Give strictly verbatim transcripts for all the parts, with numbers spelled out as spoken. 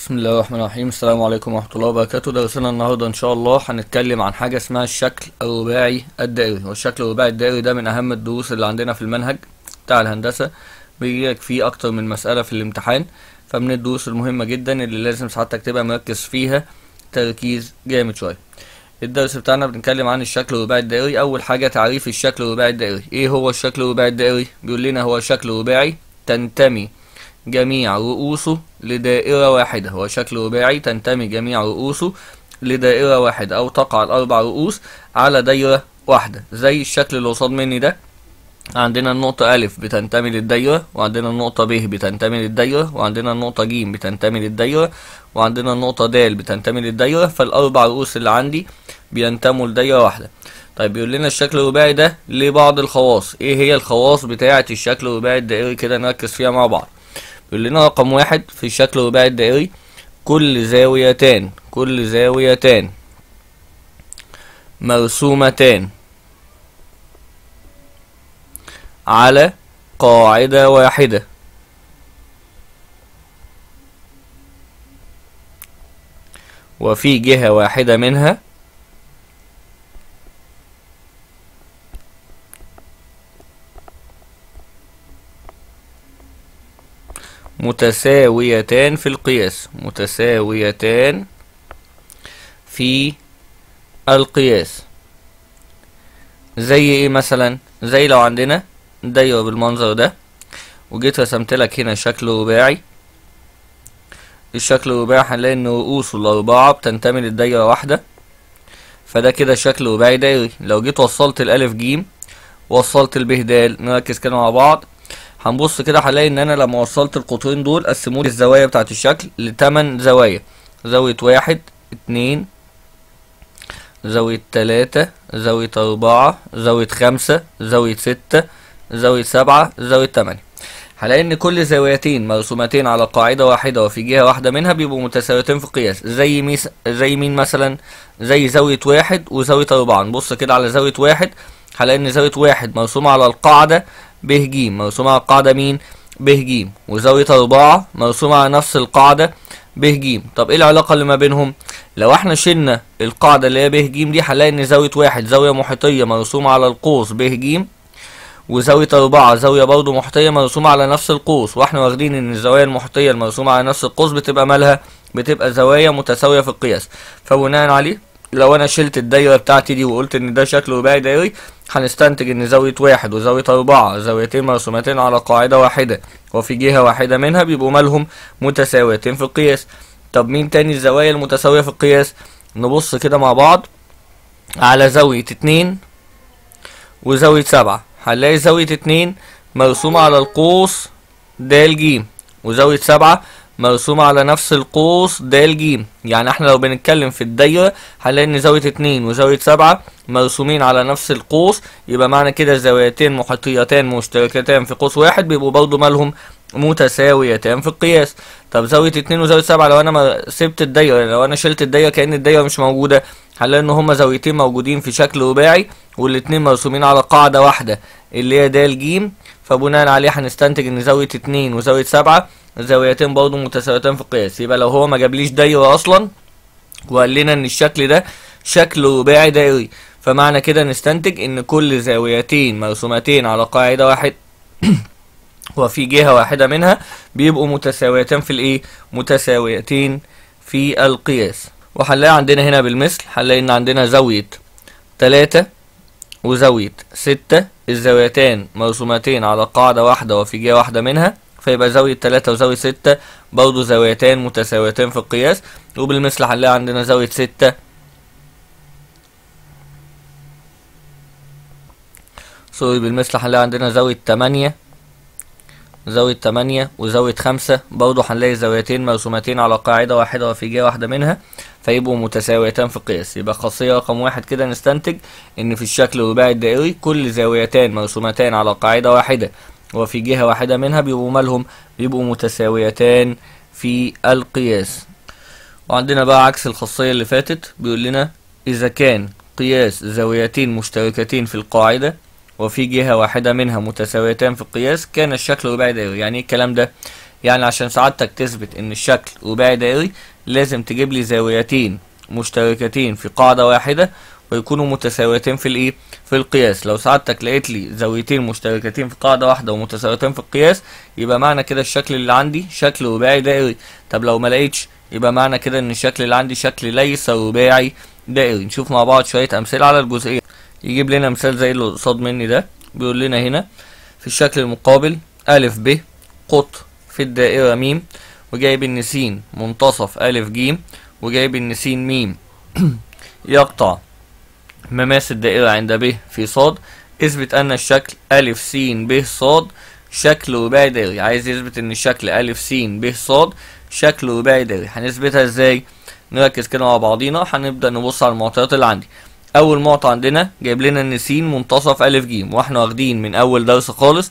بسم الله الرحمن الرحيم. السلام عليكم ورحمة الله وبركاته. درسنا النهاردة إن شاء الله هنتكلم عن حاجة اسمها الشكل الرباعي الدائري. والشكل الرباعي الدائري ده من أهم الدروس اللي عندنا في المنهج بتاع الهندسة، بيجيلك فيه أكتر من مسألة في الامتحان، فمن الدروس المهمة جدا اللي لازم ساعتك تبقى مركز فيها تركيز جامد شوية. الدرس بتاعنا بنتكلم عن الشكل الرباعي الدائري. أول حاجة تعريف الشكل الرباعي الدائري. إيه هو الشكل الرباعي الدائري؟ بيقول لنا هو شكل رباعي تنتمي جميع رؤوسه لدائرة واحدة. هو شكل رباعي تنتمي جميع رؤوسه لدائرة واحدة، أو تقع الأربع رؤوس على دايرة واحدة. زي الشكل اللي قصاد مني ده، عندنا النقطة ألف بتنتمي للدايرة، وعندنا النقطة ب بتنتمي للدايرة، وعندنا النقطة ج بتنتمي للدايرة، وعندنا النقطة د بتنتمي للدايرة. فالأربع رؤوس اللي عندي بينتموا لدايرة واحدة. طيب بيقول لنا الشكل الرباعي ده ليه بعض الخواص. إيه هي الخواص بتاعة الشكل الرباعي الدائري؟ كده نركز فيها مع بعض. بيقول لنا رقم واحد في الشكل الرباعي الدائري، كل زاويتان كل زاويتان مرسومتان على قاعدة واحدة، وفي جهة واحدة منها متساويتان في القياس متساويتان في القياس. زي ايه مثلا؟ زي لو عندنا دايرة بالمنظر ده، وجيت رسمت لك هنا شكل رباعي. الشكل الرباعي هنلاقي ان رؤوسه الاربعة بتنتمي للدايرة واحدة، فده كده شكل رباعي دائري. لو جيت وصلت الالف جيم وصلت الب د، نركز كده مع بعض، هنبص كده هنلاقي ان انا لما وصلت القطرين دول قسموا لي الزوايا بتاعت الشكل لتمن زوايا. زاوية واحد، اتنين، زاوية تلاتة، زاوية اربعة، زاوية خمسة، زاوية ستة، زاوية سبعة، زاوية تمانية. هلاقي ان كل زاويتين مرسومتين على قاعدة واحدة وفي جهة واحدة منها بيبقوا متساويتين في القياس. زي ميس زي مين مثلا؟ زي زاوية واحد وزاوية اربعة. نبص كده على زاوية واحد، هلاقي ان زاوية واحد مرسومة على القاعدة ب ج، مرسومة على القاعدة مين؟ ب ج. وزاوية اربعة مرسومة على نفس القاعدة ب ج. طب ايه العلاقة اللي ما بينهم؟ لو احنا شلنا القاعدة اللي هي ب ج دي، هنلاقي ان زاوية واحد زاوية محيطية مرسومة على القوس ب ج، وزاوية اربعة زاوية برضه محيطية مرسومة على نفس القوس. واحنا واخدين ان الزوايا المحيطية المرسومة على نفس القوس بتبقى مالها؟ بتبقى زوايا متساوية في القياس. فبناء عليه لو انا شلت الدايرة بتاعتي دي وقلت ان ده شكل رباعي دائري، هنستنتج ان زاوية واحد وزاوية اربعة زاويتين مرسومتين على قاعدة واحدة وفي جهة واحدة منها بيبقوا مالهم؟ متساويتين في القياس. طب مين تاني الزوايا المتساوية في القياس؟ نبص كده مع بعض على زاوية اتنين وزاوية سبعة. هنلاقي زاوية اتنين مرسومة على القوس د ج، وزاوية سبعة مرسومة على نفس القوس د ج. يعني احنا لو بنتكلم في الدايرة هنلاقي ان زاوية اتنين وزاوية سبعة مرسومين على نفس القوس، يبقى معنى كده زاويتين محيطيتان مشتركتان في قوس واحد بيبقوا برضه مالهم؟ متساويتان في القياس. طب زاوية اتنين وزاوية سبعة لو انا ما سبت الدايرة، لو انا شلت الدايرة كأن الدايرة مش موجودة، هنلاقي ان هما زاويتين موجودين في شكل رباعي، والاتنين مرسومين على قاعدة واحدة اللي هي د ج. فبناء عليه هنستنتج ان زاوية اتنين وزاوية سبعة زاويتين برضه متساويتين في القياس. يبقى لو هو ما جابليش دايرة اصلا وقال لنا ان الشكل ده شكل رباعي دائري، فمعنى كده نستنتج ان كل زاويتين مرسومتين على قاعدة واحد وفي جهة واحدة منها بيبقوا متساويتين في الايه؟ متساويتين في القياس. وهنلاقي عندنا هنا بالمثل، هنلاقي ان عندنا زاوية تلاتة وزاوية ستة، الزاويتان مرسومتين على قاعدة واحدة وفي جهة واحدة منها، فيبقى زاوية تلاتة وزاوية ستة برضه زاويتان متساويتين في القياس. وبالمثل هنلاقي عندنا زاوية ستة سوري بالمثل هنلاقي عندنا زاوية تمانية زاوية تمانية وزاوية خمسة، برضه هنلاقي زاويتين مرسومتين على قاعدة واحدة وفي جهة واحدة منها، فيبقوا متساويتان في القياس. يبقى خاصية رقم واحد كده نستنتج ان في الشكل الرباعي الدائري كل زاويتان مرسومتان على قاعدة واحدة وفي جهة واحدة منها بيبقوا مالهم؟ بيبقوا متساويتان في القياس. وعندنا بقى عكس الخاصية اللي فاتت، بيقول لنا إذا كان قياس زاويتين مشتركتين في القاعدة وفي جهة واحدة منها متساويتان في القياس كان الشكل رباعي دائري. يعني ايه الكلام ده؟ يعني عشان سعادتك تثبت ان الشكل رباعي دائري لازم تجيب لي زاويتين مشتركتين في قاعدة واحدة ويكونوا متساويتين في الايه في القياس. لو سعادتك لقيت لي زاويتين مشتركتين في قاعدة واحدة ومتساويتين في القياس يبقى معنى كده الشكل اللي عندي شكل رباعي دائري. طب لو ما لقيتش يبقى معنى كده ان الشكل اللي عندي شكل ليس رباعي دائري. نشوف مع بعض شوية امثلة على الجزئية. يجيب لنا مثال زي اللي قصاد مني ده، بيقول لنا هنا في الشكل المقابل أ ب قطر في الدائرة م، وجايب ان س منتصف أ ج، وجايب ان س م يقطع مماس الدائرة عند ب في ص. اثبت ان الشكل أ س ب ص شكل رباعي دائري. عايز يثبت ان الشكل أ س ب ص شكل رباعي دائري. هنثبتها ازاي؟ نركز كده مع بعضينا. هنبدأ نبص على المعطيات اللي عندي. اول معطى عندنا جايب لنا ان س منتصف أ ج، واحنا واخدين من اول درس خالص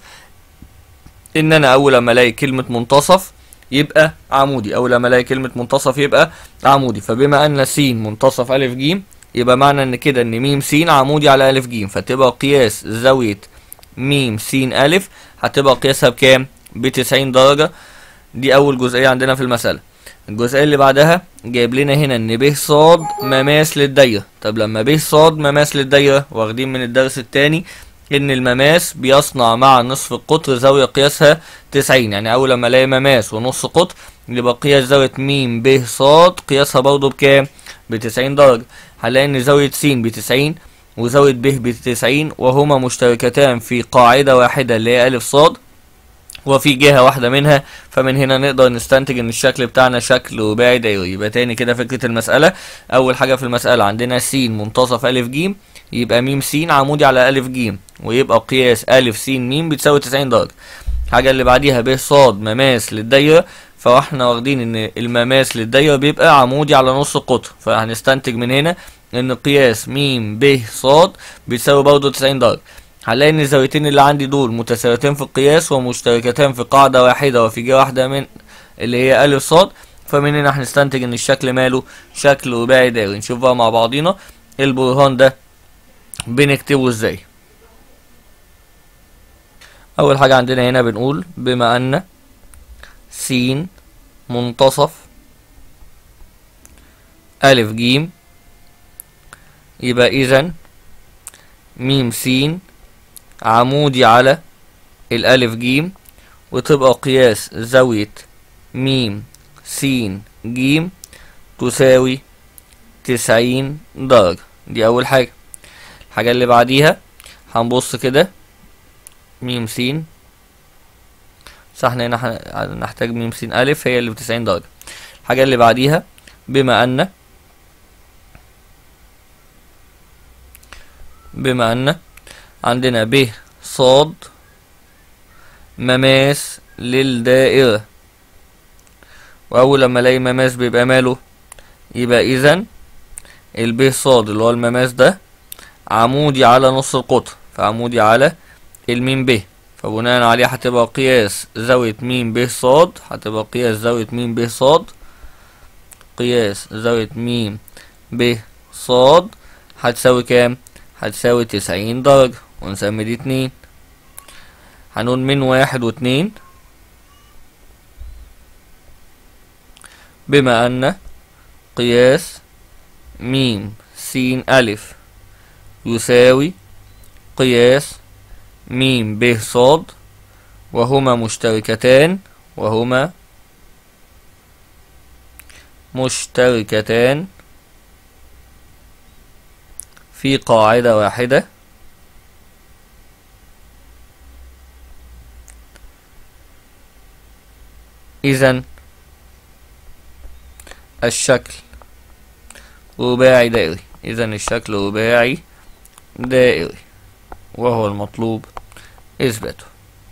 ان انا اول لما الاقي كلمة منتصف يبقى عمودي، اول لما الاقي كلمة منتصف يبقى عمودي. فبما ان س منتصف أ ج يبقى معنى ان كده ان م س عمودي على أ ج، فتبقى قياس زاوية م س أ هتبقى قياسها بكام؟ ب تسعين درجة. دي اول جزئية عندنا في المسألة. الجزئية اللي بعدها جايب لنا هنا ان ب ص مماس للدايرة. طب لما ب ص مماس للدايرة واخدين من الدرس التاني ان المماس بيصنع مع نصف القطر زاوية قياسها تسعين، يعني اول لما الاقي مماس ونص قطر يبقى قياس زاوية م ب ص قياسها برضه بكام؟ ب تسعين درجة. هنلاقي ان زاوية س ب تسعين وزاوية ب ب تسعين وهما مشتركتان في قاعدة واحدة اللي هي أ ص، وفي جهة واحدة منها. فمن هنا نقدر نستنتج ان الشكل بتاعنا شكل رباعي دائري. يبقى تاني كده فكرة المسألة. اول حاجة في المسألة عندنا س منتصف أ ج، يبقى م س عمودي على أ ج، ويبقى قياس أ س م بتساوي تسعين درجة. الحاجة اللي بعديها ب ص مماس للدايرة، فاحنا واخدين ان المماس للدايرة بيبقى عمودي على نص القطر، فهنستنتج من هنا ان قياس م ب ص بتساوي برضه تسعين درجة. هنلاقي ان الزاويتين اللي عندي دول متساويتين في القياس ومشتركتان في قاعدة واحدة وفي جهة واحدة من اللي هي أ ص. فمن هنا هنستنتج ان الشكل ماله شكل رباعي دائري. نشوف بقى مع بعضينا البرهان ده بنكتبه ازاي. اول حاجة عندنا هنا بنقول بما ان س منتصف أ ج يبقى اذا م س عمودي على الألف ج، وتبقى قياس زاوية م س ج تساوي تسعين درجة. دي أول حاجة. الحاجة اللي بعديها هنبص كده م س، صح هنا هنحتاج م س أ هي اللي بتسعين درجة. الحاجة اللي بعديها بما أن بما أن عندنا ب ص مماس للدائرة، وأول لما ألاقي مماس بيبقى ماله؟ يبقى إذا الب ص اللي هو المماس ده عمودي على نص القطر، فعمودي على الميم ب، فبناء عليه هتبقى قياس زاوية م ب ص هتبقى قياس زاوية م ب ص قياس زاوية م ب ص هتساوي كام؟ هتساوي تسعين درجة، ونسمي دي اتنين. هنقول من واحد واتنين بما أن قياس م س أ يساوي قياس م ب ص وهما مشتركتان وهما مشتركتان في قاعدة واحدة، إذن الشكل رباعي دائري. إذن الشكل رباعي دائري وهو المطلوب إثباته.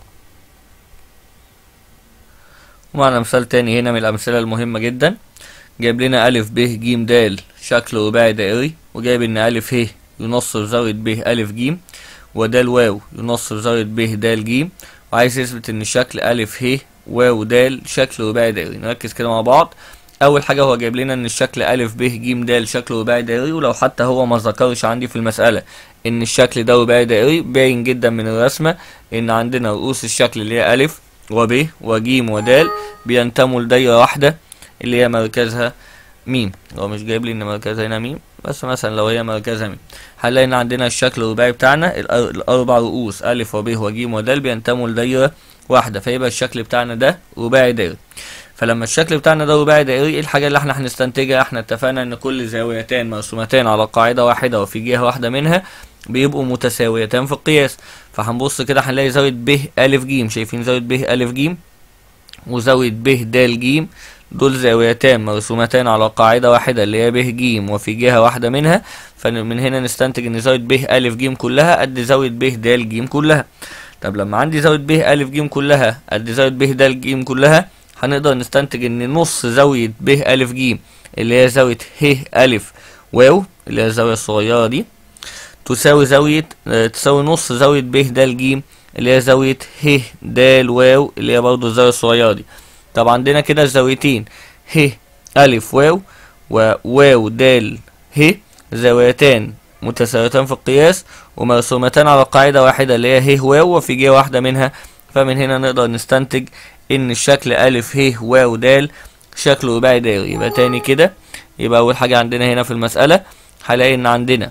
ومعنا مثال تاني هنا من الأمثلة المهمة جدا. جايب لنا أ ب ج د شكل رباعي دائري، وجايب إن أ ه ينصف زاوية ب أ ج، ود واو ينصف زاوية ب د ج، وعايز يثبت إن الشكل أ ه واو د شكل رباعي دائري. نركز كده مع بعض. أول حاجة هو جايب لنا إن الشكل أ ب ج د شكل رباعي دائري، ولو حتى هو ما ذكرش عندي في المسألة إن الشكل ده رباعي دائري، باين جدا من الرسمة إن عندنا رؤوس الشكل اللي هي أ وب وج ودال بينتموا لدايرة واحدة اللي هي مركزها ميم. هو مش جايب لي ان مركزها هنا ميم، بس مثلا لو هي مركزها ميم هنلاقي ان عندنا الشكل الرباعي بتاعنا الاربع رؤوس الف وب وج ودال بينتموا لدايرة واحدة، فيبقى الشكل بتاعنا ده رباعي دائري. فلما الشكل بتاعنا ده رباعي دائري، الحاجة اللي احنا هنستنتجها، احنا اتفقنا ان كل زاويتان مرسومتان على قاعدة واحدة وفي جهة واحدة منها بيبقوا متساويتان في القياس. فهنبص كده هنلاقي زاوية ب أ ج، شايفين زاوية ب أ ج وزاوية ب د ج، دول زاويتان مرسومتان على قاعدة واحدة اللي هي ب ج وفي جهة واحدة منها. فمن هنا نستنتج ان زاوية ب أ ج كلها قد زاوية ب د ج كلها. طب لما عندي زاوية ب أ ج كلها قد زاوية ب د ج كلها، هنقدر نستنتج ان نص زاوية ب أ ج اللي هي زاوية ه أ واو اللي هي الزاوية الصغيرة دي تساوي زاوية اه تساوي نص زاوية ب د ج اللي هي زاوية ه د واو اللي هي برضه الزاوية الصغيرة دي. طب عندنا كده الزاويتين ه أ واو وواو د ه زاويتان متساويتان في القياس ومرسومتان على قاعدة واحدة اللي هي ه واو وفي جهة واحدة منها. فمن هنا نقدر نستنتج ان الشكل أ ه واو د شكل رباعي دائري. يبقى تاني كده، يبقى اول حاجة عندنا هنا في المسألة هلاقي ان عندنا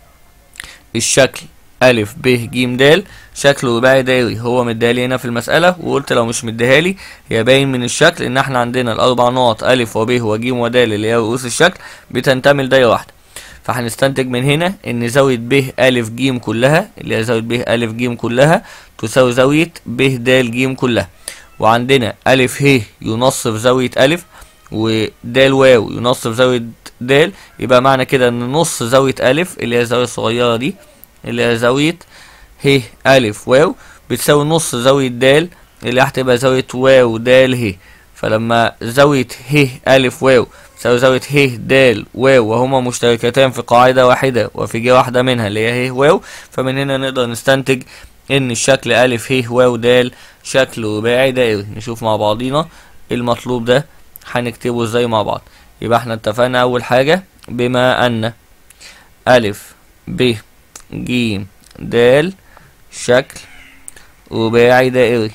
الشكل أ ب ج د شكل رباعي دائري، هو مديهالي هنا في المسألة، وقلت لو مش مديهالي هي باين من الشكل ان احنا عندنا الاربع نقط أ وب وج ود اللي هي رؤوس الشكل بتنتمي لدايرة واحدة. فهنستنتج من هنا ان زاوية ب أ ج كلها اللي هي زاوية ب أ ج كلها تساوي زاوية ب د ج كلها. وعندنا أ ه ينصف زاوية أ ود واو ينصف زاوية د، يبقى معنى كده ان نص زاوية أ اللي هي الزاوية الصغيرة دي اللي هي زاوية ه أ واو بتساوي نص زاوية د اللي هتبقى زاوية واو د ه. فلما زاوية ه أ واو تساوي زاوية ه د واو وهما مشتركتان في قاعدة واحدة وفي جهة واحدة منها اللي هي ه واو، فمن هنا نقدر نستنتج ان الشكل أ ه واو د شكل رباعي دائري. نشوف مع بعضينا المطلوب ده هنكتبه ازاي مع بعض. يبقى احنا اتفقنا اول حاجة بما ان أ ب ج د شكل رباعي دائري،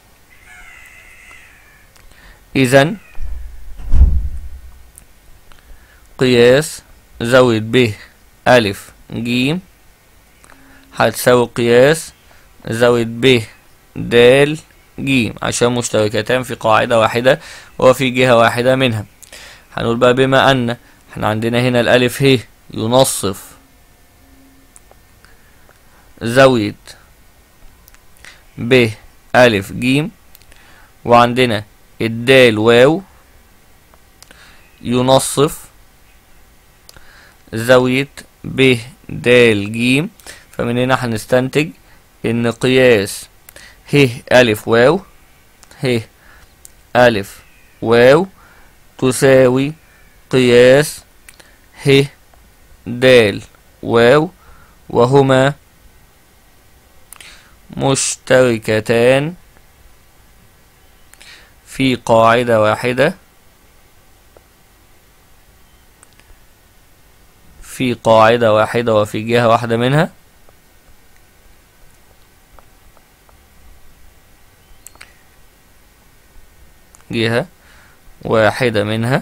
اذا قياس زاوية ب أ ج هتساوي قياس زاوية ب د ج عشان مشتركتان في قاعدة واحدة وفي جهة واحدة منها. هنقول بقى بما ان احنا عندنا هنا الألف ه ينصف زاوية ب أ ج، وعندنا الدال واو ينصف زاوية ب د ج. فمن هنا هنستنتج ان قياس ه أ واو ه أ واو تساوي قياس ه د واو وهما مشتركتان في قاعدة واحدة في قاعدة واحدة وفي جهة واحدة منها. جهة واحدة منها.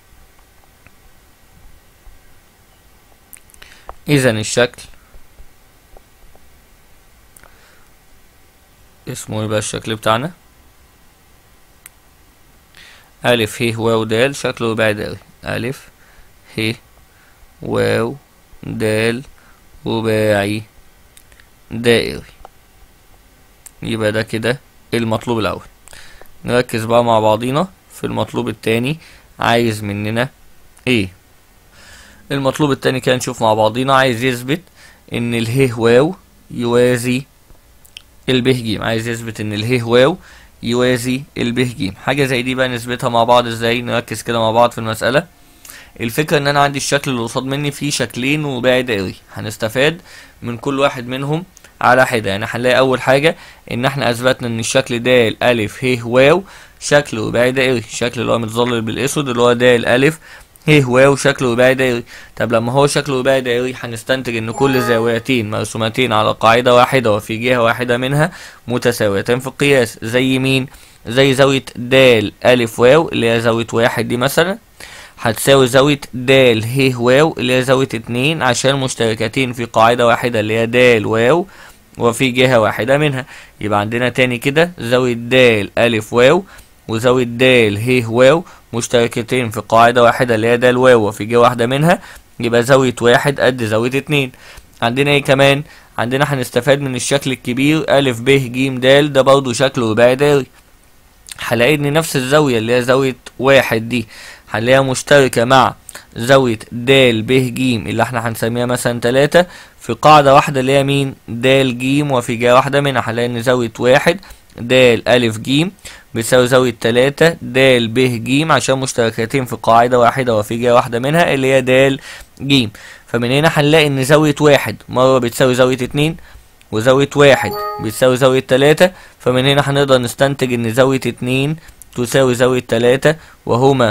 إذن الشكل اسمه يبقى الشكل بتاعنا أ ه واو د شكل رباعي دائري. أ ه واو د رباعي دائري. يبقى ده كده المطلوب الأول. نركز بقى مع بعضينا في المطلوب التاني عايز مننا ايه. المطلوب التاني كده نشوف مع بعضينا، عايز يثبت ان اله واو يوازي الب ج، عايز يثبت ان اله واو يوازي الب ج. حاجة زي دي بقى نثبتها مع بعض ازاي. نركز كده مع بعض في المسألة. الفكرة ان انا عندي الشكل اللي قصاد مني فيه شكلين رباعي دائري، هنستفاد من كل واحد منهم على حدة. يعني هنلاقي اول حاجة ان احنا اثبتنا ان الشكل د أ ه واو شكل رباعي دائري، الشكل اللي هو متظلل بالاسود اللي هو د أ ه واو شكل رباعي دائري. طب لما هو شكل رباعي دائري هنستنتج ان كل زاويتين مرسومتين على قاعدة واحدة وفي جهة واحدة منها متساويتين في القياس. زي مين؟ زي زاوية د ألف واو اللي هي زاوية واحد دي مثلا، هتساوي زاوية د ه واو اللي هي زاوية اتنين عشان مشتركتين في قاعدة واحدة اللي هي د واو وفي جهة واحدة منها. يبقى عندنا تاني كده زاوية د ألف واو وزاوية د ه واو مشتركتين في قاعدة واحدة اللي هي د واو وفي جهة واحدة منها، يبقى زاوية واحد قد زاوية اتنين. عندنا ايه كمان؟ عندنا هنستفاد من الشكل الكبير أ ب ج د، ده برضه شكل رباعي دائري. هلاقي ان نفس الزاوية اللي هي زاوية واحد دي هنلاقيها مشتركة مع زاوية د ب ج اللي احنا هنسميها مثلا تلاتة في قاعدة واحدة اللي هي مين؟ د ج وفي جهة واحدة منها. هنلاقي ان زاوية واحد د أ ج بتساوي زاوية تلاتة د ب ج عشان مشتركتين في قاعدة واحدة وفي جهة واحدة منها اللي هي د ج. فمن هنا هنلاقي ان زاوية واحد مرة بتساوي زاوية اتنين وزاوية واحد بتساوي زاوية تلاتة، فمن هنا هنقدر نستنتج ان زاوية اتنين تساوي زاوية تلاتة وهما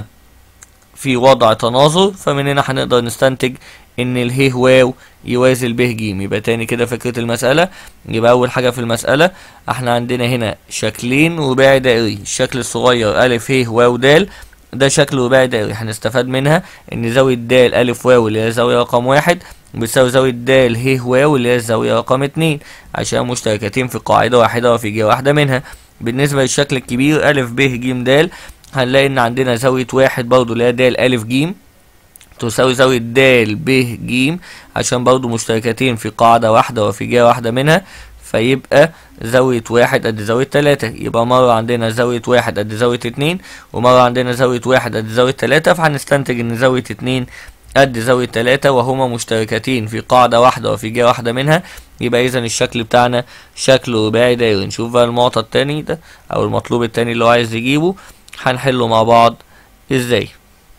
في وضع تناظر. فمن هنا هنقدر نستنتج ان اله واو يوازي الب ج. يبقى تاني كده فكرة المسألة، يبقى اول حاجة في المسألة احنا عندنا هنا شكلين رباعي دائري. الشكل الصغير أ ه واو د ده شكل رباعي دائري، هنستفاد منها ان زاوية د أ واو اللي هي زاوية رقم واحد بتساوي زاوية د ه واو اللي هي الزاوية رقم اتنين عشان مشتركتين في قاعدة واحدة وفي جهة واحدة منها. بالنسبة للشكل الكبير أ ب ج د هنلاقي ان عندنا زاوية واحد برضو اللي هي د أ ج تساوي زاوية د ب ج عشان برضو مشتركتين في قاعدة واحدة وفي جهة واحدة منها، فيبقى زاوية واحد قد زاوية تلاتة. يبقى مرة عندنا زاوية واحد قد زاوية اتنين ومرة عندنا زاوية واحد قد زاوية تلاتة، فهنستنتج ان زاوية اتنين قد زاوية تلاتة وهما مشتركتين في قاعدة واحدة وفي جهة واحدة منها. يبقى اذا الشكل بتاعنا شكل رباعي دائري. نشوف بقى المعطى التاني ده او المطلوب التاني اللي هو عايز يجيبه هنحله مع بعض ازاي.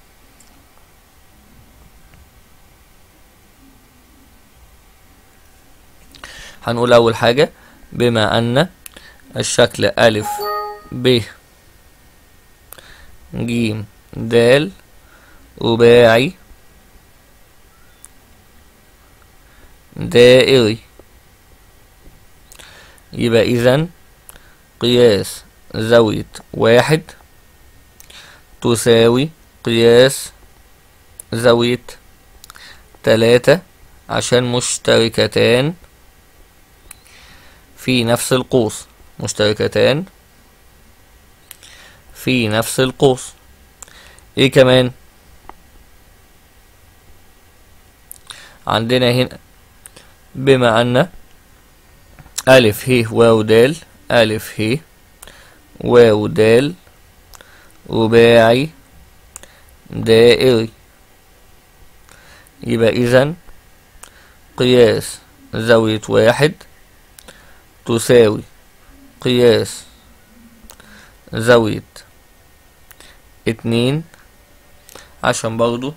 هنقول اول حاجة بما ان الشكل أ ب ج د رباعي دائري، يبقى اذا قياس زاوية واحد تساوي قياس زاوية تلاتة عشان مشتركتان في نفس القوس، مشتركتان في نفس القوس. ايه كمان عندنا هنا؟ بما ان أ ه واو د أ ه واو د رباعي دائري، يبقى اذا قياس زاوية واحد تساوي قياس زاوية اتنين عشان برضو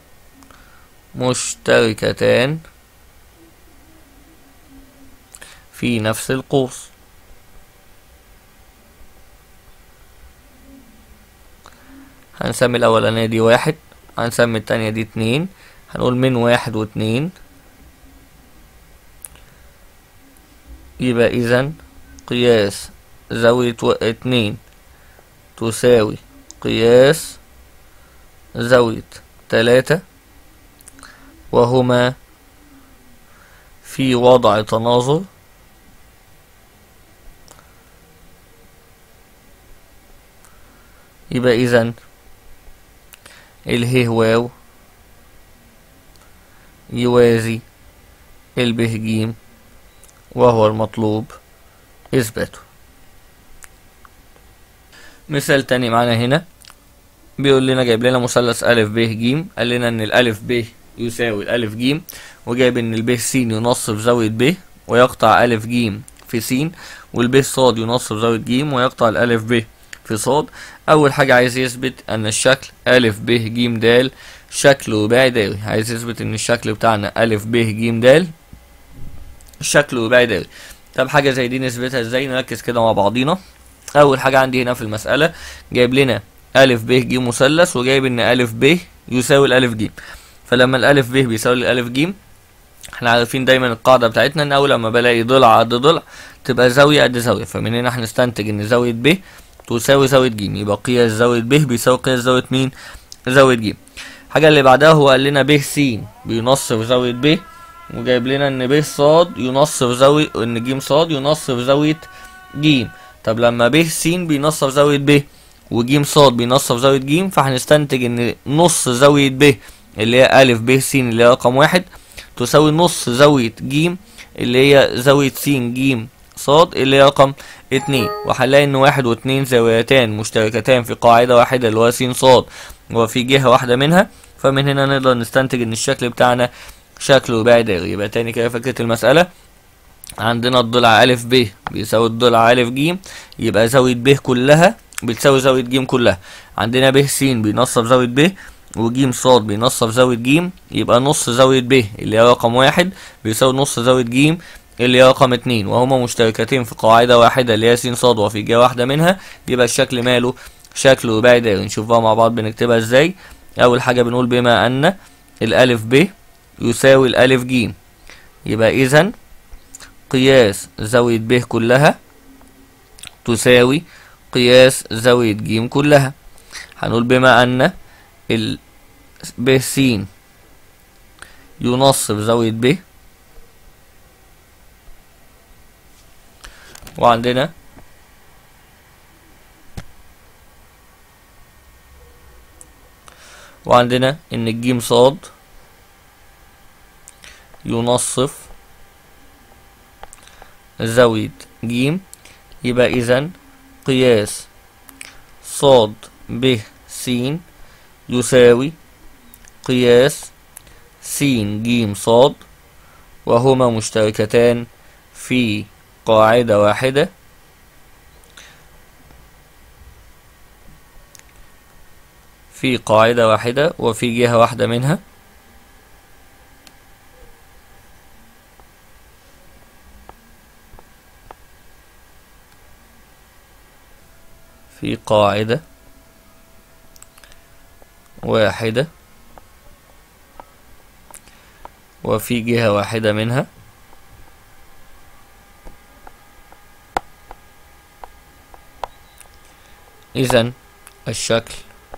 مشتركتان في نفس القوس. هنسمي الاولانية دي واحد، هنسمي التانية دي اتنين، هنقول من واحد واتنين. يبقى اذا قياس زاوية اتنين تساوي قياس زاوية تلاتة وهما في وضع تناظر يبقى اذا اله واو يوازي الب ج وهو المطلوب اثباته. مثال تاني معانا هنا بيقول لنا جايب لنا مثلث أ ب ج، قال لنا ان الألف ب يساوي الألف ج، وجايب ان الب س ينصف زاوية ب ويقطع أ ج في س، والب ص ينصف زاوية ج ويقطع الألف ب في ص. أول حاجة عايز يثبت ان الشكل أ ب ج د شكل رباعي دائري، عايز يثبت ان الشكل بتاعنا أ ب ج د شكل رباعي دائري. طب حاجة زي دي نثبتها ازاي؟ نركز كده مع بعضينا. أول حاجة عندي هنا في المسألة جايب لنا أ ب ج مثلث، وجايب ان أ ب يساوي الألف ج. فلما الألف ب بيساوي الألف ج، احنا عارفين دايما القاعدة بتاعتنا ان اول لما بلاقي ضلع قد ضلع تبقى زاوية قد زاوية، فمن هنا هنستنتج ان زاوية ب تساوي زاوية ج، يبقى قياس زاوية ب بيساوي قياس زاوية مين؟ زاوية ج. الحاجة اللي بعدها هو قال لنا ب س بينصف زاوية ب، وجايب لنا ان ب ص ينصف زاوية، ان ج ص ينصف زاوية ج. طب لما ب س بينصف زاوية ب وج ص بينصف زاوية ج، فهنستنتج ان نص زاوية ب اللي هي أ ب س اللي هي رقم واحد تساوي نص زاوية ج اللي هي زاوية س ج ص اللي هي رقم اتنين. وهنلاقي ان واحد واتنين زاويتان مشتركتان في قاعدة واحدة اللي هو س ص، وفي جهة واحدة منها، فمن هنا نقدر نستنتج ان الشكل بتاعنا شكل رباعي دائري. يبقى تاني كده فكرة المسألة، عندنا الضلع أ ب بيساوي الضلع أ ج، يبقى زاوية ب كلها بتساوي زاوية ج كلها. عندنا ب س بينصف زاوية ب وج ص بينصف زاوية ج، يبقى نص زاوية ب اللي هي رقم واحد بيساوي نص زاوية ج اللي هي رقم اتنين، وهما مشتركتين في قاعدة واحدة اللي هي س ص وفي جهة واحدة منها، يبقى الشكل ماله شكل رباعي دائري. نشوف بقى مع بعض بنكتبها ازاي. أول حاجة بنقول بما أن الألف ب يساوي الألف ج، يبقى إذا قياس زاوية ب كلها تساوي قياس زاوية ج كلها. هنقول بما أن ال ب س ينصف زاوية ب، وعندنا وعندنا ان الجيم صاد ينصف زاوية ج، يبقى اذا قياس صاد ب س يساوي قياس س ج صاد، وهما مشتركتان في قاعدة واحدة في قاعدة واحدة وفي جهة واحدة منها، في قاعدة واحدة وفي جهة واحدة منها، إذن الشكل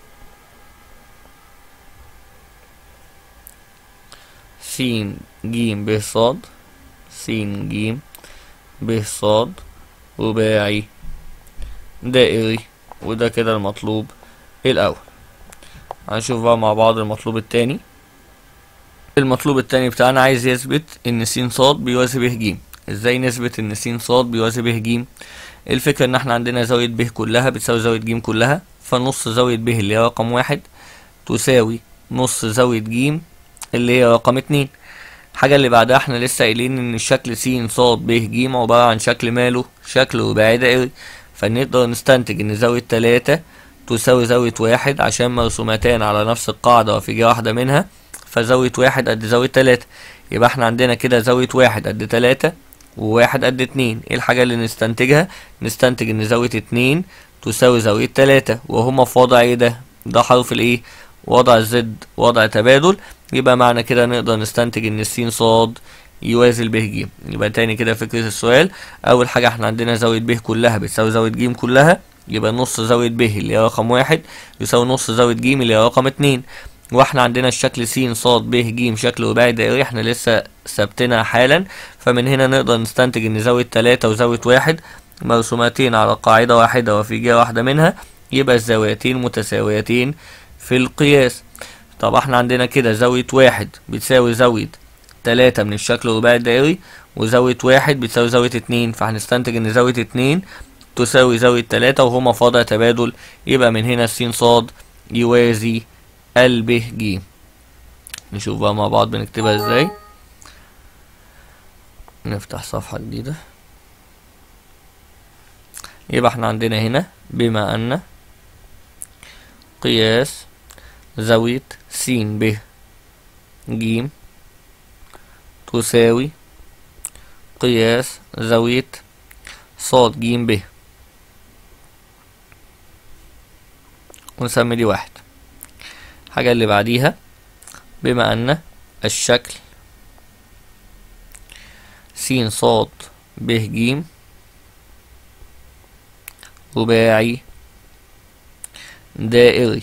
س ج ب ص س ج ب ص رباعي دائري، وده كده المطلوب الأول. هنشوف بقى مع بعض المطلوب التاني. المطلوب التاني بتاعنا عايز يثبت ان س ص بيوازي ب ج. ازاي نثبت ان س ص بيوازي ب ج؟ الفكرة ان احنا عندنا زاوية ب كلها بتساوي زاوية ج كلها، فنص زاوية ب اللي هي رقم واحد تساوي نص زاوية ج اللي هي رقم اتنين. الحاجة اللي بعدها احنا لسه قايلين ان الشكل س ص ب ج عبارة عن شكل ماله شكل رباعي دائري، فنقدر نستنتج ان زاوية تلاتة تساوي زاوية واحد عشان مرسومتان على نفس القاعدة وفي جهة واحدة منها، فزاوية واحد قد زاوية تلاتة. يبقى احنا عندنا كده زاوية واحد قد تلاتة وواحد قد اتنين. ايه الحاجة اللي نستنتجها؟ نستنتج ان زاوية اتنين تساوي زاوية تلاتة، وهما في وضع ايه ده؟ ده حرف الايه؟ وضع الزد، وضع تبادل. يبقى معنى كده نقدر نستنتج ان الس ص يوازي ب ج. يبقى تاني كده فكرة السؤال، اول حاجة احنا عندنا زاوية ب كلها بتساوي زاوية ج كلها، يبقى نص زاوية ب اللي هي رقم واحد يساوي نص زاوية ج اللي هي رقم اتنين. واحنا عندنا الشكل س ص ب ج شكل رباعي دائري احنا لسه ثابتينها حالا، فمن هنا نقدر نستنتج ان زاوية تلاتة وزاوية واحد مرسومتين على قاعدة واحدة وفي جهة واحدة منها، يبقى الزاويتين متساويتين في القياس. طب احنا عندنا كده زاوية واحد بتساوي زاوية تلاتة من الشكل الرباعي الدائري، وزاوية واحد بتساوي زاوية اتنين، فهنستنتج ان زاوية اتنين تساوي زاوية تلاتة وهما في وضع تبادل. يبقى من هنا الس ص يوازي ال ب ج. نشوف بقى مع بعض بنكتبها ازاي. نفتح صفحة جديدة. يبقى احنا عندنا هنا بما ان قياس زاوية س ب ج تساوي قياس زاوية ص ج ب، ونسمي دي واحد. الحاجة اللي بعديها، بما ان الشكل س ص ب ج رباعي دائري،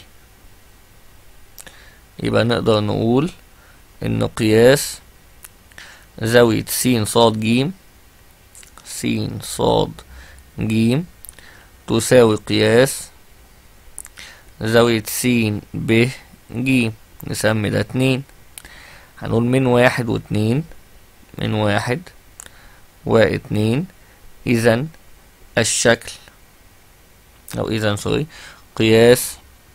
يبقى نقدر نقول ان قياس زاوية س ص ج س ص ج تساوي قياس زاوية س ب ج. نسمي ده اتنين، هنقول من واحد واتنين، من واحد واتنين. اذا الشكل او اذا سوري قياس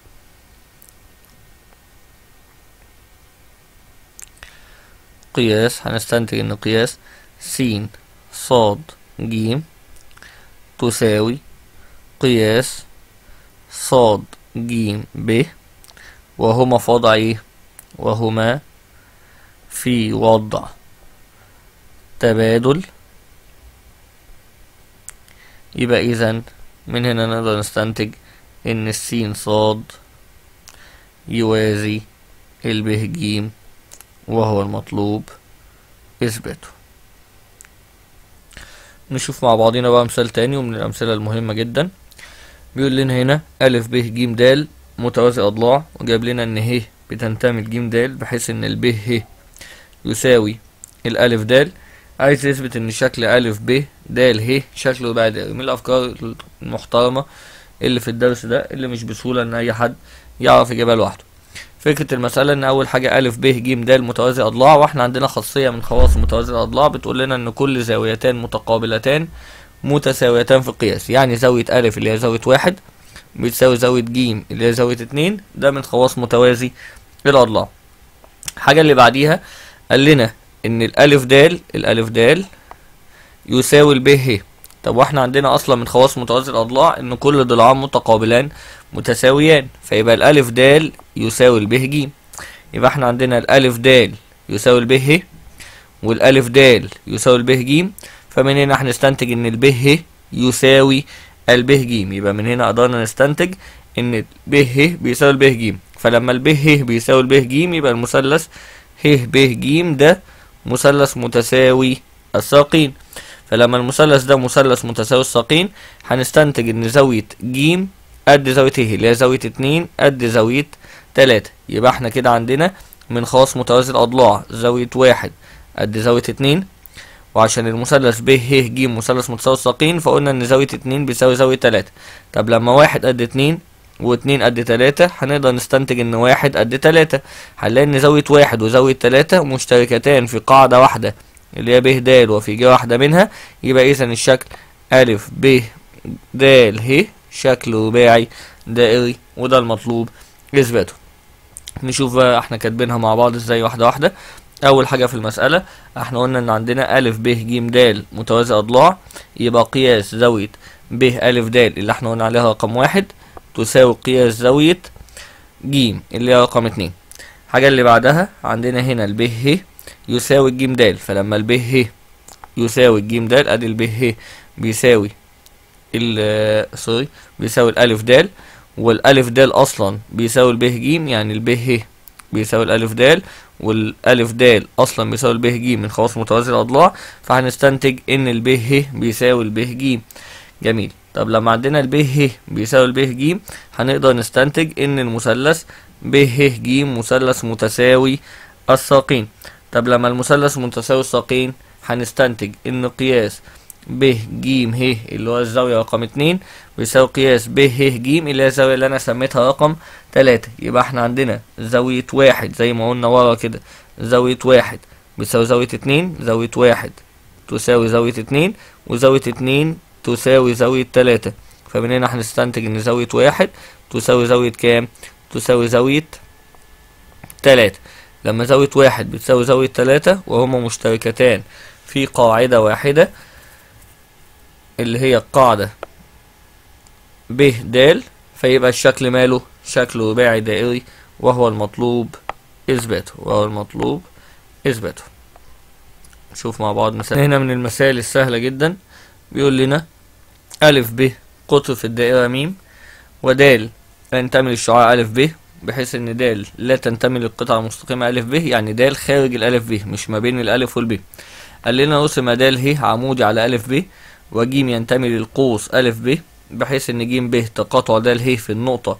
قياس هنستنتج ان قياس س ص ج تساوي قياس ص ج ب، وهما في وضع ايه؟ وهما في وضع تبادل. يبقى اذا من هنا نقدر نستنتج ان الس ص يوازي الب ج، وهو المطلوب اثباته. نشوف مع بعضنا بقى مثال تاني ومن الامثله المهمه جدا. بيقول لنا هنا ا ب ج د متوازي اضلاع، وجاب لنا ان ه بتنتمي لج د، بحيث ان الب ه يساوي الالف د. عايز يثبت ان شكل ا ب د ه شكله رباعي دائري. من الافكار المحترمه اللي في الدرس ده، اللي مش بسهوله ان اي حد يعرف يجيبها لوحده. فكره المساله ان اول حاجه ا ب ج د متوازي اضلاع، واحنا عندنا خاصيه من خواص متوازي الاضلاع بتقول لنا ان كل زاويتان متقابلتان متساويتان في القياس. يعني زاويه ا اللي هي زاويه واحد بتساوي زاويه ج اللي هي زاويه اتنين، ده من خواص متوازي الاضلاع. الحاجه اللي بعديها قال لنا ان الالف د الالف د يساوي الب ه. طب واحنا عندنا اصلا من خواص متوازي الاضلاع ان كل ضلعان متقابلان متساويان، فيبقى الالف د يساوي الب ج. يبقى احنا عندنا الالف د يساوي الب ه والالف د يساوي الب ج، فمن هنا هنستنتج ان الب ه يساوي الب ج. يبقى من هنا قدرنا نستنتج ان الب ه بيساوي الب ج. فلما الب ه بيساوي الب ج يبقى المثلث ه ب ج ده مثلث متساوي الساقين. فلما المثلث ده مثلث متساوي الساقين هنستنتج ان زاوية ج قد زاوية ه اللي هي زاوية اتنين قد زاوية تلاتة. يبقى احنا كده عندنا من خواص متوازي الاضلاع زاوية واحد قد زاوية اتنين، وعشان المثلث ب ه ج مثلث متساوي الساقين فقلنا ان زاوية اتنين بيساوي زاوية تلاتة. طب لما واحد قد اتنين واتنين قد تلاتة هنقدر نستنتج ان واحد قد تلاتة. هنلاقي ان زاوية واحد وزاوية تلاتة مشتركتان في قاعدة واحدة اللي هي ب د، وفي جهة واحدة منها. يبقى اذا الشكل ا ب د ه شكل رباعي دائري، وده المطلوب اثباته. نشوف بقى احنا كاتبينها مع بعض ازاي واحدة واحدة. اول حاجة في المسألة احنا قلنا ان عندنا ا ب ج د متوازي اضلاع، يبقى قياس زاوية ب ا د اللي احنا قلنا عليها رقم واحد تساوي قياس زاوية ج اللي هي رقم اتنين. الحاجة اللي بعدها عندنا هنا الب ه يساوي الج د، فلما الب ه يساوي الج د ادي الب ه بيساوي ال سوري بيساوي الالف د، والالف د اصلا بيساوي الب ج، يعني الب ه بيساوي الالف د والالف د اصلا بيساوي الب ج من خواص متوازي الاضلاع، فهنستنتج ان الب ه بيساوي الب ج. جميل. طب لما عندنا الب ه بيساوي الب ج هنقدر نستنتج ان المثلث ب ه ج مثلث متساوي الساقين. طب لما المثلث متساوي الساقين هنستنتج ان قياس ب ج ه اللي هو الزاوية رقم اتنين بيساوي قياس ب ه ج اللي هي الزاوية اللي انا سميتها رقم تلاتة. يبقى احنا عندنا زاوية واحد زي ما قلنا ورا كده، زاوية واحد بيساوي زاوية اتنين، زاوية واحد تساوي زاوية اتنين، وزاوية اتنين تساوي زاوية تلاتة. فمن هنا هنستنتج ان زاوية واحد تساوي زاوية كام؟ تساوي زاوية تلاتة. لما زاوية واحد بتساوي زاوية تلاتة وهما مشتركتان في قاعدة واحدة اللي هي القاعدة ب د، فيبقى الشكل ماله؟ شكل رباعي دائري، وهو المطلوب اثباته وهو المطلوب اثباته. نشوف مع بعض مثال. هنا من المسائل السهلة جدا بيقول لنا ا ب قطر في الدائرة م، ود ينتمي للشعاع ا ب بحيث ان د لا تنتمي للقطعة المستقيمة أ ب، يعني د خارج الأ ب مش ما بين الألف والب. قال لنا رسم د ه عمودي على أ ب، وج ينتمي للقوس أ ب، بحيث ان ج ب تقاطع د ه في النقطة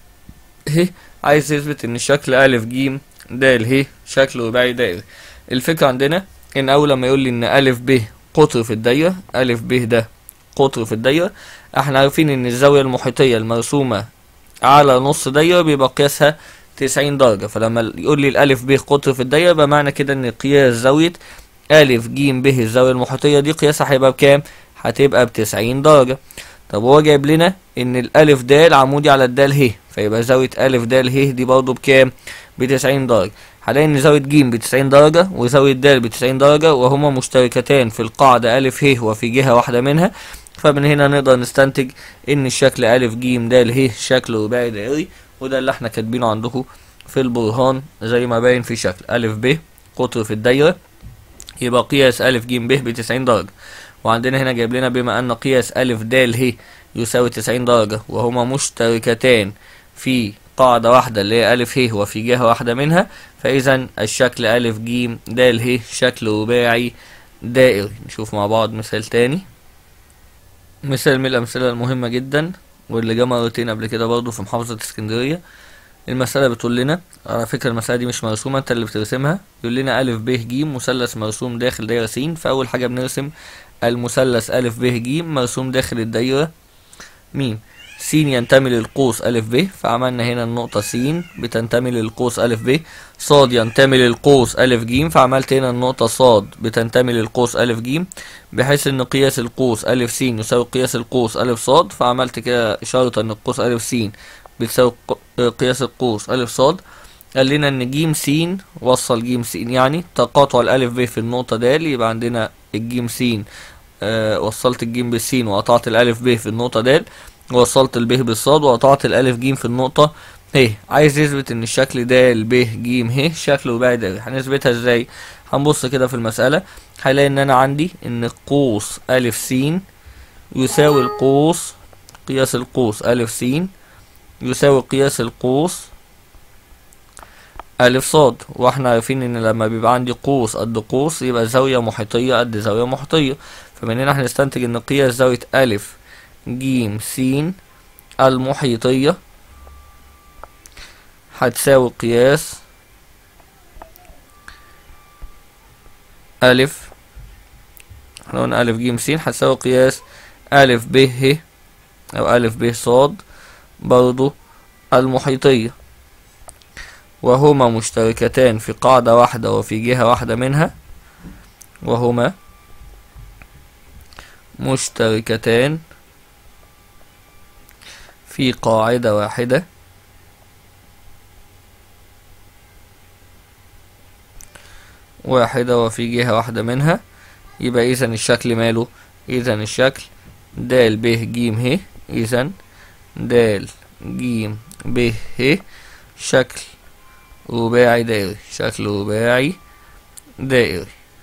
ه. عايز يثبت ان شكل أ ج د ه شكل رباعي دائري. الفكرة عندنا ان اول لما يقول لي ان أ ب قطر في الدايرة، أ ب ده قطر في الدايرة، احنا عارفين ان الزاوية المحيطية المرسومة على نص دايرة بيبقى قياسها تسعين درجة. فلما يقول لي الألف ب قطر في الدايرة بمعنى كده ان قياس زاوية أ ج ب الزاوية المحيطية دي قياسها هيبقى بكام؟ هتبقى بتسعين درجة. طب هو جايب لنا ان الألف د عمودي على الدال ه، فيبقى زاوية أ د ه دي برضه بكام؟ بتسعين درجة. هلاقي ان زاوية ج بتسعين درجة وزاوية د بتسعين درجة، وهما مشتركتان في القاعدة أ ه وفي جهة واحدة منها. فمن هنا نقدر نستنتج ان الشكل أ ج د ه شكل رباعي دائري، وده اللي احنا كاتبينه عندكم في البرهان زي ما باين في شكل أ ب قطر في الدايرة، يبقى قياس أ ج ب بتسعين درجة. وعندنا هنا جايب لنا بما ان قياس أ د ه يساوي تسعين درجة وهما مشتركتان في قاعدة واحدة اللي هي أ ه وفي جهة واحدة منها، فإذا الشكل أ ج د ه شكل رباعي دائري. نشوف مع بعض مثال تاني، مثال من الأمثلة المهمة جدا واللي جه مرتين قبل كده برضه في محافظة اسكندرية. المسألة بتقول لنا، على فكرة المسألة دي مش مرسومة، انت اللي بترسمها. يقول لنا أ ب ج مثلث مرسوم داخل دايرة س، فأول حاجة بنرسم المثلث أ ب ج مرسوم داخل الدايرة م. س ينتمي للقوس أ ب، فعملنا هنا النقطة س بتنتمي للقوس أ ب. ص ينتمي للقوس أ ج، فعملت هنا النقطة ص بتنتمي للقوس أ ج، بحيث ان قياس القوس أ س يساوي قياس القوس أ ص، فعملت كده إشارة ان القوس أ س بتساوي قياس القوس أ ص. قال لنا ان ج س وصل ج س يعني تقاطع الألف ب في النقطة د، يبقى عندنا الج س آه وصلت الجيم بالس وقطعت الألف ب في النقطة د، ووصلت الب بالصاد وقطعت الألف ج في النقطة ه. عايز يثبت ان الشكل د ب ج ه شكل رباعي دائري. هنثبتها ازاي؟ هنبص كده في المسألة، هلاقي ان انا عندي ان قوس أ س يساوي القوس، قياس القوس أ س يساوي قياس القوس أ ص. واحنا عارفين ان لما بيبقى عندي قوس قد قوس يبقى زاوية محيطية قد زاوية محيطية، فمن هنا هنستنتج ان قياس زاوية أ ج س المحيطية هتساوي قياس أ، احنا قلنا أ ج س هتساوي قياس أ ب ه أو أ ب ص برضو المحيطية، وهما مشتركتان في قاعدة واحدة وفي جهة واحدة منها، وهما مشتركتان في قاعدة واحدة واحدة وفي جهة واحدة منها. يبقى إذن الشكل ماله؟ إذن الشكل د ب ج ه، إذن د ج ب ه شكل رباعي دائري، شكل رباعي دائري.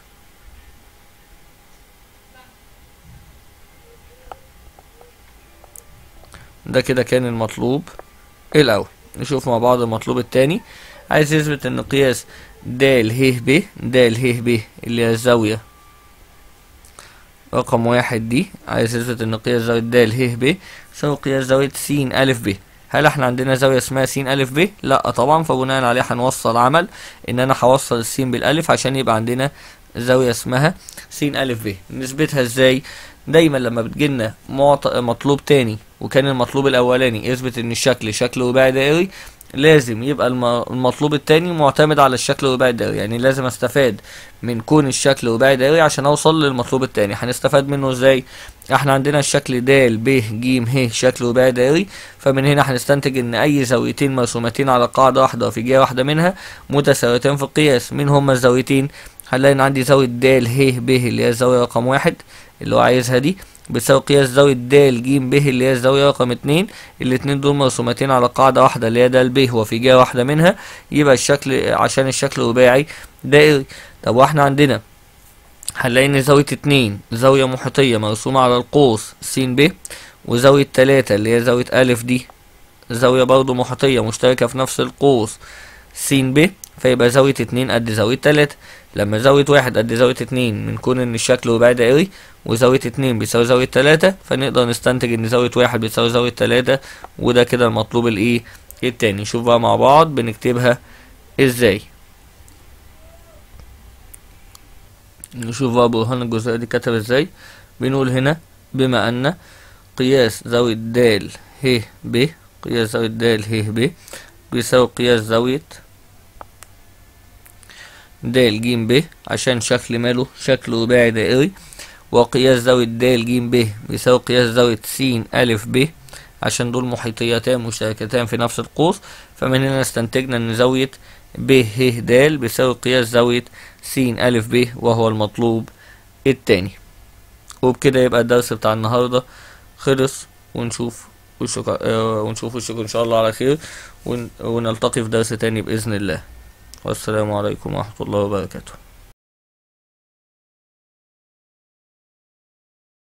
ده كده كان المطلوب الأول. نشوف مع بعض المطلوب التاني. عايز يثبت ان قياس د ه ب، د ه ب اللي هي الزاوية رقم واحد دي، عايز يثبت ان قياس زاوية د ه ب يساوي قياس زاوية س أ ب. هل احنا عندنا زاوية اسمها س أ ب؟ لا طبعا، فبناء عليه هنوصل عمل ان انا هوصل الس بالالف عشان يبقى عندنا زاوية اسمها س أ ب. نثبتها ازاي؟ دايما لما بتجيلنا مطلوب تاني وكان المطلوب الاولاني يثبت ان الشكل شكل رباعي دائري، لازم يبقى المطلوب التاني معتمد على الشكل الرباعي الدائري. يعني لازم استفاد من كون الشكل رباعي دائري عشان اوصل للمطلوب التاني. هنستفاد منه ازاي؟ احنا عندنا الشكل د ب ج ه شكل رباعي دائري، فمن هنا هنستنتج ان اي زاويتين مرسومتين على قاعدة واحدة وفي جهة واحدة منها متساويتين في القياس. مين هما الزاويتين؟ هنلاقي ان عندي زاوية د ه ب اللي هي الزاوية رقم واحد اللي هو عايزها دي بتساوي قياس زاوية د ج ب اللي هي الزاوية رقم اتنين. الاتنين دول مرسومتين على قاعدة واحدة اللي هي د ب وفي جهة واحدة منها، يبقى الشكل عشان الشكل رباعي دائري. طب واحنا عندنا هنلاقي ان زاوية اتنين زاوية محيطية مرسومة على القوس س ب، وزاوية تلاتة اللي هي زاوية أ دي زاوية برضو محيطية مشتركة في نفس القوس س ب، فيبقى زاوية اتنين قد زاوية تلاتة. لما زاوية واحد قد زاوية اتنين من كون ان الشكل رباعي دائري وزاوية اتنين بيساوي زاوية تلاتة، فنقدر نستنتج ان زاوية واحد بتساوي زاوية تلاتة، وده كده المطلوب الايه التاني. نشوف بقى مع بعض بنكتبها ازاي. نشوف بقى برهان الجزئية دي كتب ازاي. بنقول هنا بما ان قياس زاوية د ه ب، قياس زاوية د ه ب بيساوي قياس زاوية د ج ب، عشان شكل ماله شكل رباعي دائري، وقياس زاوية د ج ب بيساوي قياس زاوية س أ ب، عشان دول محيطيتان مشتركتان في نفس القوس. فمن هنا استنتجنا ان زاوية ب ه د بيساوي قياس زاوية س أ ب، وهو المطلوب التاني. وبكده يبقى الدرس بتاع النهارده خلص، ونشوف وشك... آه ونشوف وشكم ان شاء الله على خير، ون... ونلتقي في درس تاني بإذن الله. والسلام عليكم ورحمة الله وبركاته.